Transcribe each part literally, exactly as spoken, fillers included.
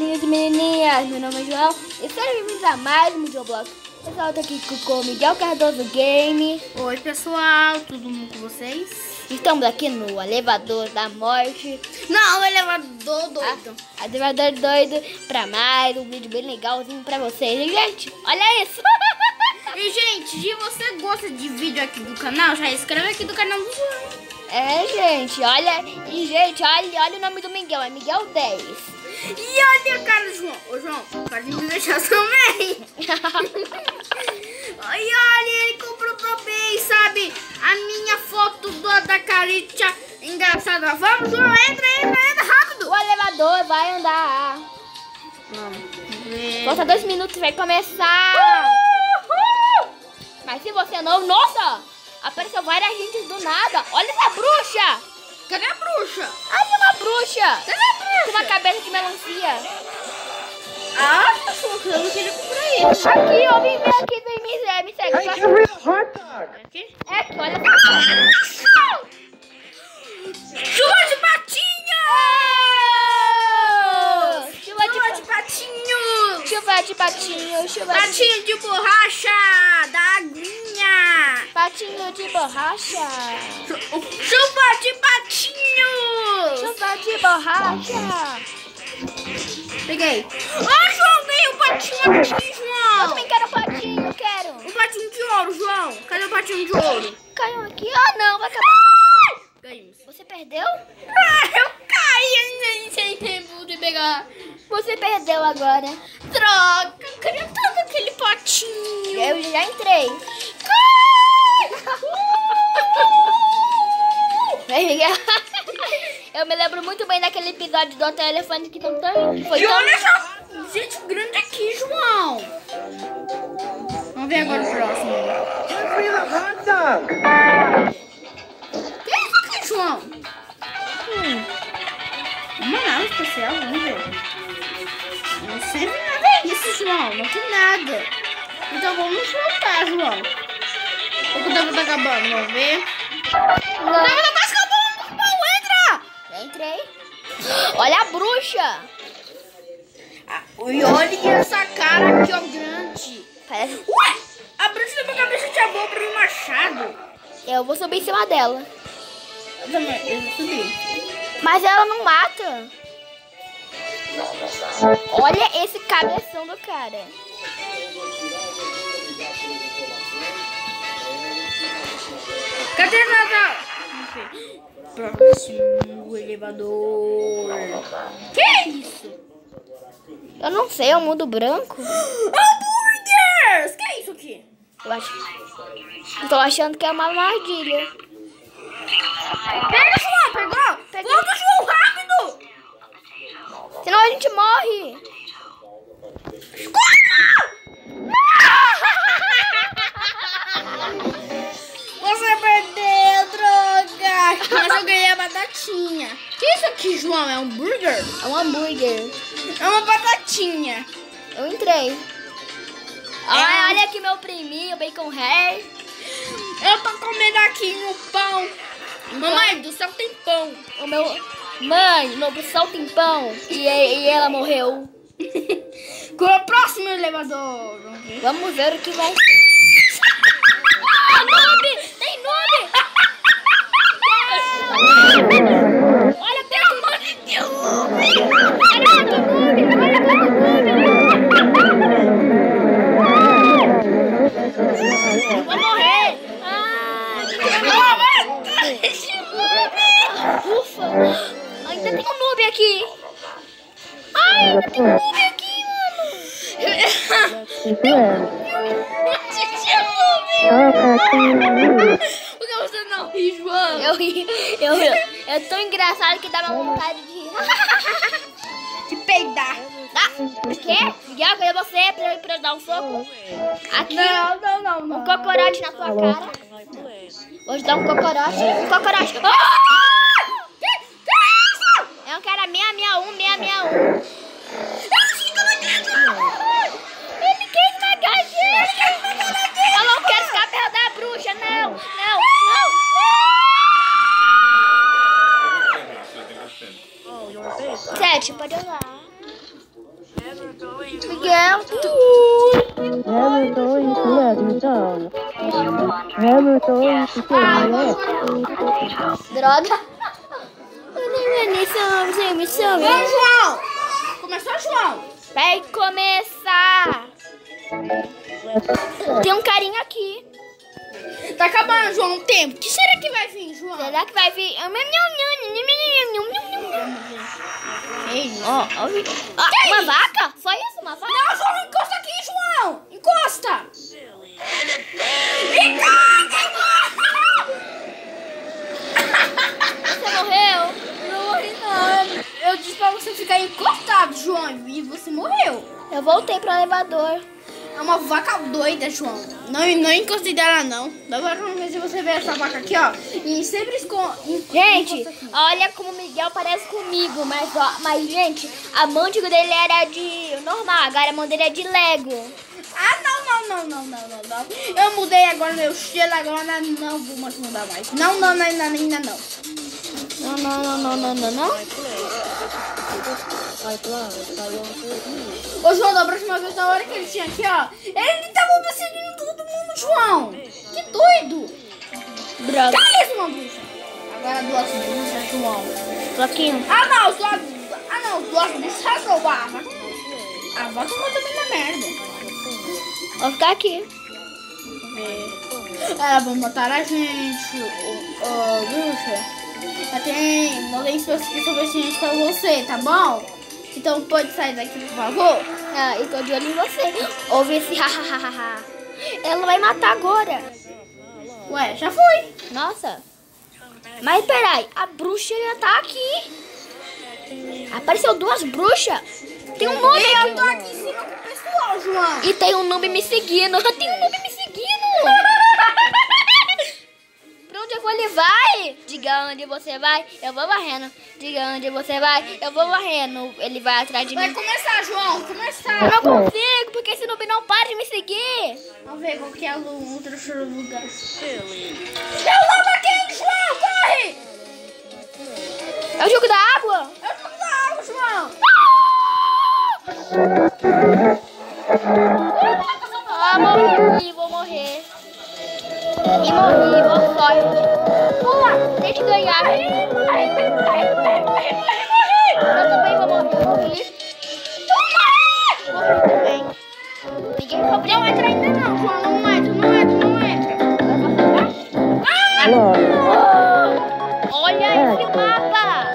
Meninos e menininhas, meu nome é João e sejam bem-vindos a mais um Videoblock. Pessoal, eu tô aqui com o Miguel Cardoso Game. Oi pessoal, tudo bom com vocês? Estamos aqui no elevador da morte. Não, o elevador doido. Ah, elevador doido pra mais um vídeo bem legalzinho pra vocês. E, gente, olha isso! E gente, se você gosta de vídeo aqui do canal, já inscreve aqui do canal do João. É, gente, olha, e gente, olha, olha o nome do Miguel, é Miguel dez. E olha a cara do João. Ô João, pode me deixar também. E olha, ele comprou também, sabe, a minha foto do, da carita engraçada. Vamos, João, entra, entra, entra, rápido. O elevador vai andar. Vamos. Falta dois minutos, vai começar. Uhul. Mas se você é novo, nossa, apareceu várias gente do nada. Olha essa bruxa. Cadê a bruxa? Ah, tem uma bruxa. Cadê a bruxa? Com uma cabeça de melancia. Ah, pessoal, eu não queria comprar isso. Aqui, ó, vem, vem aqui, vem, me segue, me segue. Hey, give me a hot dog. Aqui? É aqui, olha só. Chuva de patinho! Chuva de, Chuva de patinho! chuva de patinho, chuva de... Patinho de borracha! Da aguinha! Patinho de borracha. Chuva de patinho! Chuva de borracha. Peguei. Ó, João, ganhei um patinho aqui, Eu João! também quero patinho, eu quero. Um patinho de ouro, João! Cadê o patinho de ouro? Caiu aqui. Ah, não, vai acabar. Ganhamos. Você perdeu? Ah, eu caí sem tempo de pegar. Você perdeu agora. Droga, eu queria tanto aquele patinho. Eu já entrei. Vem, Miguel. Eu me lembro muito bem daquele episódio do Hotel Elefante que não tem. Foi E tão... olha essa gente grande aqui, João. Vamos ver agora o próximo. Give me the hot dog. O que é isso aqui, João? Hum. Uma nave especial, vamos ver. Não sei nada é isso, João. Não tem nada. Então vamos voltar, João. O tempo tá acabando, vamos ver. Não. O tempo tá acabando, João, entra! Já entrei. Olha a bruxa. Ah, e olha essa cara aqui, ó, grande. Parece... Ué, a bruxa da minha cabeça te abou para o machado. Eu vou subir em cima dela. Eu também, eu vou subir. Mas ela não mata. Olha esse cabeção do cara. Cadê nada? Próximo elevador. Que é isso? Eu não sei, é um mundo branco. Hambúrgueres! Que é isso aqui? Eu acho. Eu tô achando que é uma armadilha. Pega, João, pegou? Peguei. Volta, João, rápido! Senão a gente morre. Você perdeu, droga! Mas eu ganhei a batatinha. Que é isso aqui, João? É um hambúrguer? É um hambúrguer. É uma batatinha. Eu entrei. Olha, olha aqui meu priminho, Bacon Hair. Eu tô comendo aqui um pão. Mamãe, do céu tem pão. O meu... Mãe, no céu tem pão. E, e ela morreu. Com o próximo elevador. Vamos ver o que vai ser. Ah, noob! Tem noob! Olha, tem um monte de noob! Olha quanto noob! Olha quanto noob! Eu vou morrer! Ah, ufa! Ainda tem um noob aqui! Ai, ainda tem um noob aqui, mano! Por que você não ri, João? Eu ri, eu ri. É tão engraçado que dá uma vontade de rir. De peidar. Ah, o quê? Miguel, cadê você pra, pra eu dar um soco? Aqui, Não, não, não, não. um cocorote na sua cara. Vou te dar um cocorote. Um cocorote. Ah! Que, que é isso? É um cara seis seis um, seis seis um. Ele quer esmagar a gente. Eu não quero ficar perto da bruxa, não. Não, não, não. Sete, pode olhar. Miguel, tu... Hamilton e televisão. Hamilton e televisão. Droga. Missão, missão. Vamos, João! Começou, João? Vai começar. Tem um carinha aqui. Tá acabando, João, o tempo. O que será que vai vir, João? Será que vai vir? Que isso? Ó, ó, ó, uma vaca? Só isso, uma vaca? Não, João, encosta aqui, João! Encosta! Encosta! Você morreu? Não morri, não. Eu disse pra você ficar encostado, João, e você morreu. Eu voltei pro elevador. É uma vaca doida, João. Não, não encostei dela, não. Da próxima vez que você ver essa vaca aqui, ó, e sempre esconde. Gente, olha como o Miguel parece comigo, mas, ó, mas gente, a mão de dele era de normal, agora a mão dele é de Lego. Ah, não, não, não, não, não, não, não. Eu mudei agora meu estilo, agora não vou mais mudar mais. Não, não, não, não, ainda não. Não, não, não, não, não, não, não. Ô, João, da próxima vez, na hora que ele tinha aqui, ó, ele tava perseguindo todo mundo, João. Que doido. Droga. Que é isso, uma bruxa? Agora duas bruxas, João. Floquinho. Ah, não, só... Ah, não, duas bruxas roubavam. A vaca também na merda. Vou ficar aqui. Elas vão matar a gente, ô, ô, bruxa. Eu tenho, não tem específico suficiente pra você, tá bom? Então pode sair daqui, por favor? Ah, eu tô de olho em você. Ouve esse hahaha. Ela vai matar agora. Ué, já foi. Nossa. Mas peraí, a bruxa já tá aqui. Apareceu duas bruxas. Tem um noob Eu aqui. tô aqui em cima com o pessoal, João. E tem um noob me seguindo. Tem um noob me seguindo. Pra onde eu vou, ele vai? Diga onde você vai, eu vou varrendo. Diga onde você vai, eu vou varrendo. Ele vai atrás de Vai mim. começar, João, Eu começar. não consigo, porque esse noob não para de me seguir. Vamos ver qual que é o outro lugar. Eu lobo aqui, João, corre! É o jogo da água. Eu tô na água, João. Ah, morri, vou morrer. E morri, boa sorte. Pula, deixa eu ganhar. Morri, morri, morri, morri, morri. Eu também vou morrer, morri. Morri também. Ninguém sobrou. Não entra ainda não, João, não entra, não entra, não entra. Ah! Olha esse mapa.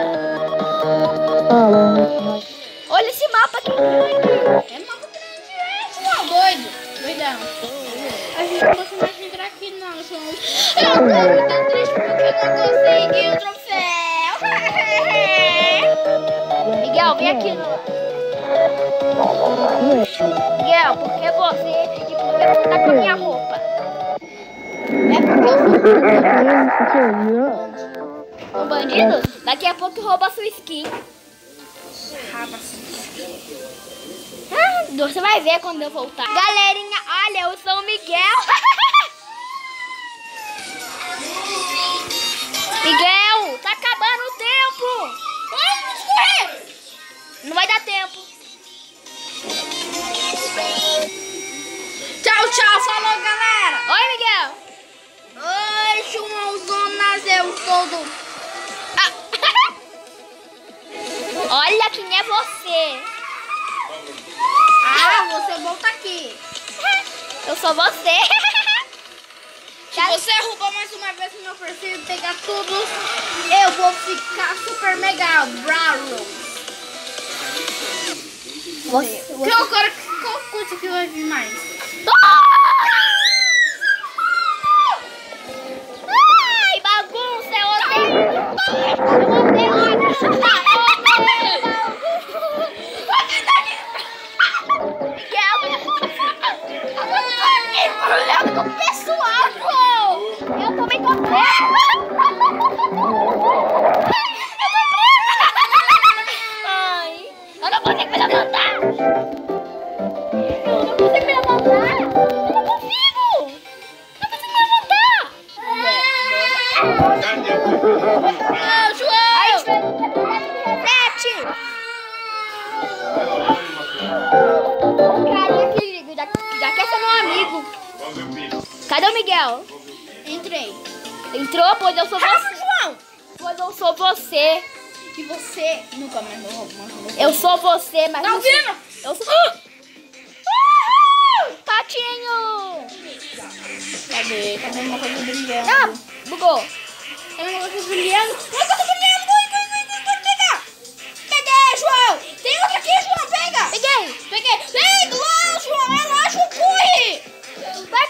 Olha esse mapa que grande. É mapa grande, é, João, doido, doidão. A gente não consegue mais entrar aqui não, João. Eu tô muito triste porque eu não consegui o troféu. Miguel, vem aqui. No... Miguel, por que você e por que você tá com a minha roupa? É porque eu sou um bandido? Daqui a pouco rouba a sua skin. Ah, você vai ver quando eu voltar. Galerinha, olha, eu sou o Miguel. Miguel, tá acabando o tempo. Ai, vamos correr. Não vai dar tempo. Tchau, tchau, falou, galera. Oi, Miguel. Oi, João Zonas, eu sou do... Ah. Olha quem é você. Ah, você volta aqui. Eu sou você. Se você roubar mais uma vez o meu perfil e pegar tudo, eu vou ficar super mega bravo. Você, você... Qual, agora, qual coisa que vai vir mais? Ai, bagunça, eu odeio. Eu odeio bagunça. Miguel. Eu tô pessoal, pô. Eu também tô preso. Ai, eu não consigo me levantar. Eu não consigo me levantar. Eu não consigo. Não consigo me levantar. Ah, João. Ai, João. Sete. quer ser meu amigo. Cadê o Miguel? Entrei. Entrou? Pois eu sou Ah, você. João! Pois eu sou você. E você nunca mais me roubou. Eu sou você, mas Tá não sou- ouvindo? Eu sou... Uhul! Patinho! Cadê? Cadê uma coisa brilhando? Ah, bugou. Cadê uma coisa brilhando? Uma coisa brilhando! Vai, vai, vai, vai, vai, pegar! Peguei, João! Tem outra aqui, João! Pega! Peguei. Peguei! Vem, lá, João! É lá, João! Corre! Vai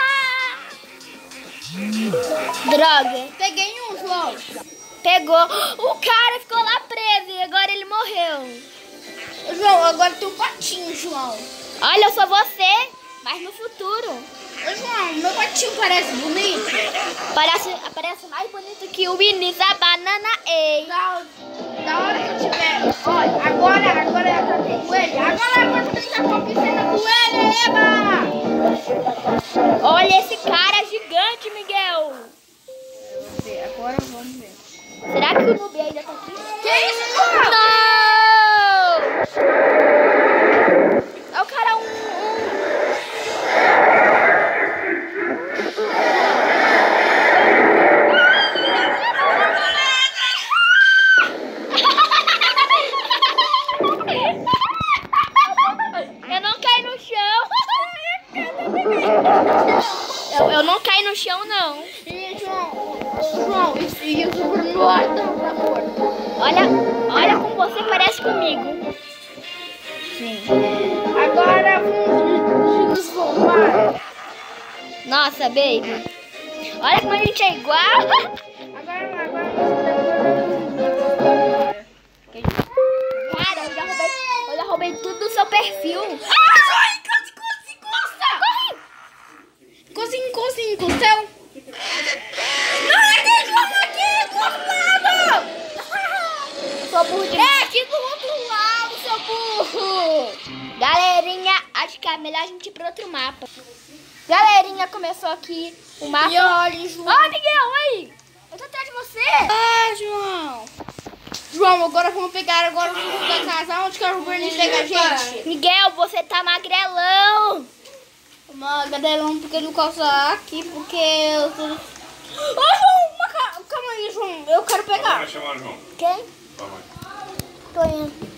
começar. Droga. Peguei um, João. Pegou. O cara ficou lá preso e agora ele morreu. João, agora tem um patinho, João. Olha, eu sou você, mas no futuro. Ô, João, meu patinho parece bonito. Parece, parece mais bonito que o Vinícius da Banana Ei. Da, da hora que eu tiver. Olha, agora, agora eu tratei com ele. Agora eu vou tentar com a piscina com ele, Eba! Olha esse cara gigante, Miguel. Agora vamos ver. Será que o Noob ainda tá aqui? Que isso, João? Não! É o cara um... um... Eu não caí no chão. Eu, eu não caí no chão, não. E, João, João, isso e o Bruno tá morto. Olha, olha como você parece comigo. Sim. Agora vamos nos roubar. Nossa, baby. Olha como a gente é igual. Agora, agora Cara, eu já roubei, eu já roubei tudo do seu perfil. Ah, João, encosta, encosta, encosta. Encosta, encosta, encosteu. Não, aqui, João, aqui, do outro lado. Sou burro de... É, aqui do outro lado, seu burro. Galerinha, acho que é melhor a gente ir para outro mapa. Galerinha, começou aqui o mapa. E olha, João. Ó, Miguel, aí. Eu tô atrás de você. Ah, João. João, agora vamos pegar agora o fundo da casa. Onde que é o Bernie pega a gente? Miguel, você tá magrelão. Magrelão, porque não calça aqui, porque eu tô... Ô, João, uma ca... calma aí, João. Eu quero pegar. Vai chamar João. Quem? Vai, vai. Tô indo.